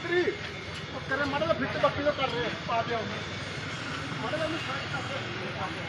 ਬੱਕਰੀ ਉਹ ਕਰੇ ਮਾੜਾ ਜਿਹਾ ਫਿੱਟ ਬੱਕਰੀ ਦਾ ਕਰ ਰਹੇ ਪਾ ਦਿਓ ਮਾੜਾ ਜਿਹਾ ਉਹਨੂੰ ਸਾਈਡ ਕਰ ਦਿਓ